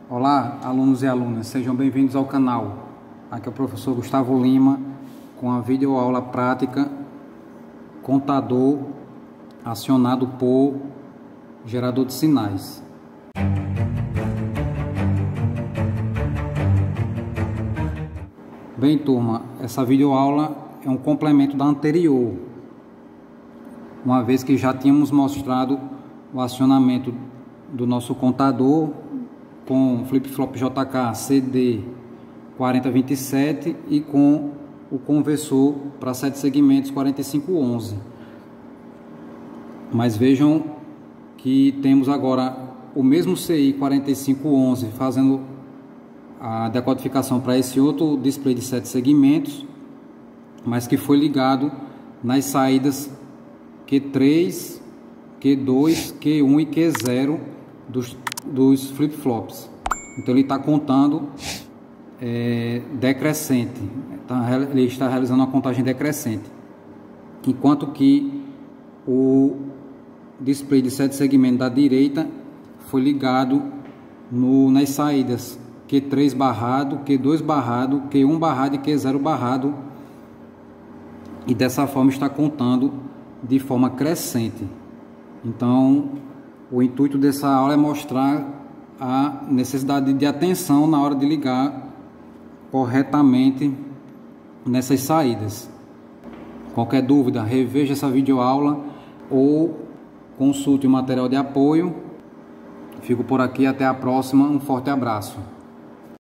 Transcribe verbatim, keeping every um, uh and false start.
Olá, alunos e alunas, sejam bem-vindos ao canal. Aqui é o professor Gustavo Lima com a videoaula prática Contador acionado por gerador de sinais. Bem, turma, essa videoaula é um complemento da anterior, uma vez que já tínhamos mostrado o acionamento do nosso contador com flip-flop J K C D quarenta vinte e sete e com o conversor para sete segmentos quarenta e cinco onze. Mas vejam que temos agora o mesmo C I quarenta e cinco onze fazendo a decodificação para esse outro display de sete segmentos, mas que foi ligado nas saídas Q três, Q dois, Q um e Q zero dos, dos flip-flops. Então ele está contando é, decrescente, tá, ele está realizando uma contagem decrescente, enquanto que o display de sete segmentos da direita foi ligado no, nas saídas Q três barrado, Q dois barrado, Q um barrado e Q zero barrado, e dessa forma está contando de forma crescente. Então o intuito dessa aula é mostrar a necessidade de atenção na hora de ligar corretamente nessas saídas. Qualquer dúvida, reveja essa videoaula ou consulte o material de apoio. Fico por aqui, até a próxima, um forte abraço.